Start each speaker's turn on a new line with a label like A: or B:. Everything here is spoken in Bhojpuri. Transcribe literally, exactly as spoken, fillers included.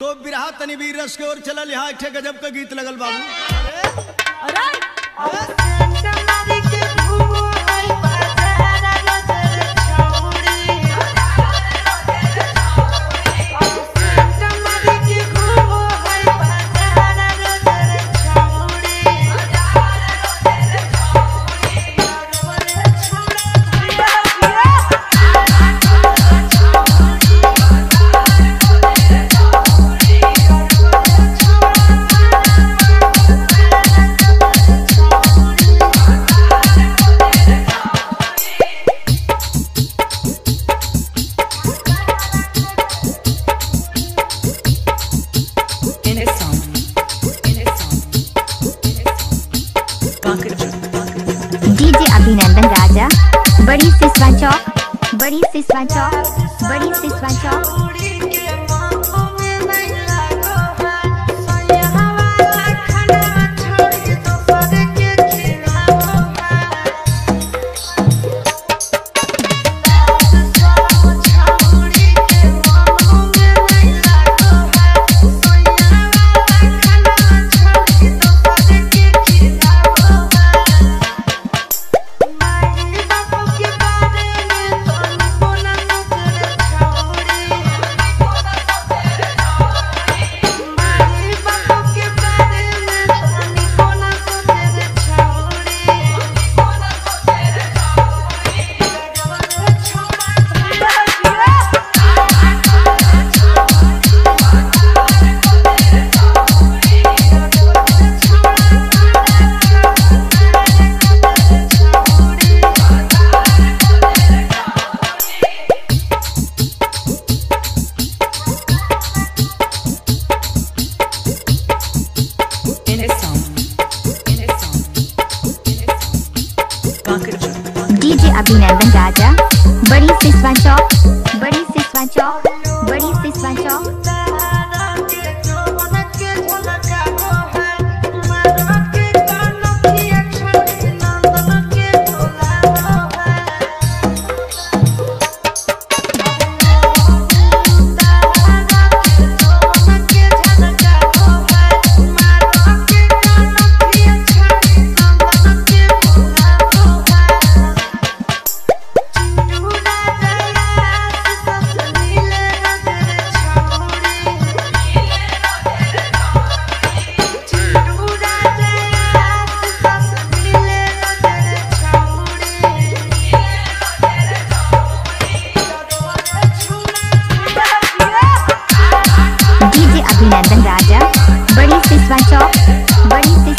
A: तो बिरहा तनी वीर रस के ओर चलल यहाँ एक ठे गजब का गीत लगल बाबू।
B: अरे
C: डीजे अभिनंदन राजा, बड़ी सिसवा चौक, बड़ी सिसवा चौक, बड़ी सिसवा चौक। डीजे अभिनंदन राजा, बड़ी सिसवा चौक, बड़ी सिसवा चौक, बड़ी सिसवा चौक। अभिनंदन राजा, बड़ी सिसवा चौक, बड़ी